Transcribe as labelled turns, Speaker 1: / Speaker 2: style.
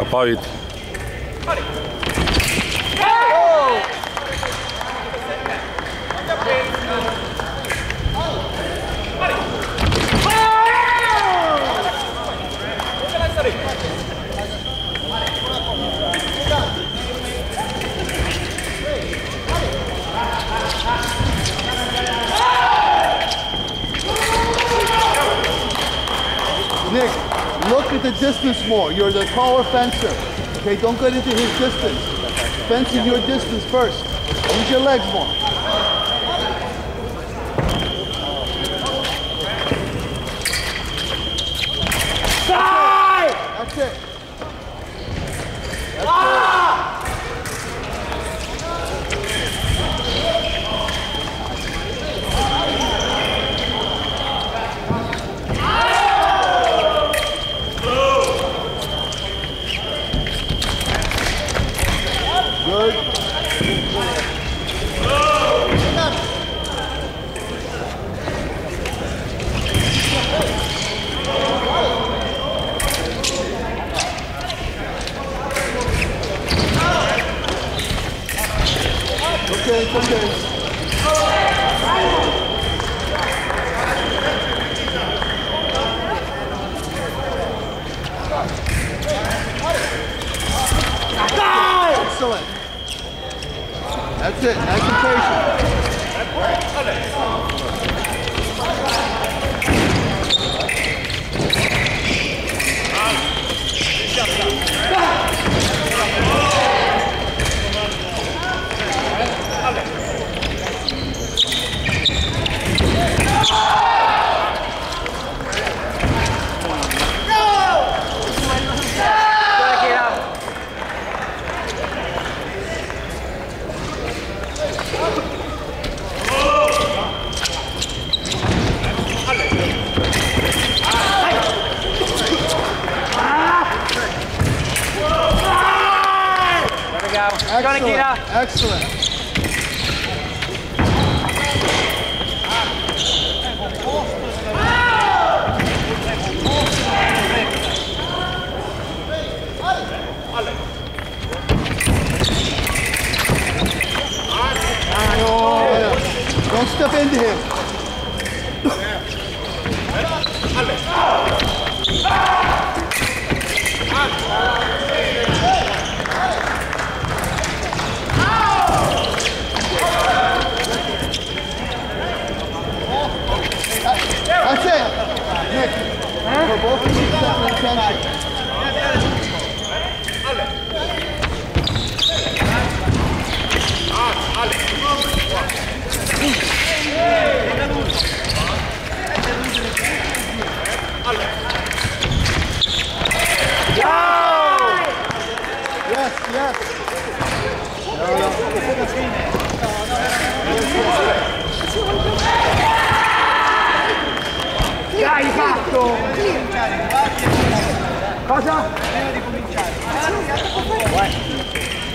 Speaker 1: poi.
Speaker 2: Nick, look at the distance more. You're the taller fencer. Okay, don't get into his distance. Fence in your distance first. Use your legs more. That's it. That's it. Good. Okay, it's okay. Excellent. That's it. Nice and patient. Excellent. Excellent. Don't step into him. That's it. Nick, for both of you, set attention. Yes, yes.
Speaker 3: Dai, fatto! Cosa?
Speaker 4: Prima di cominciare.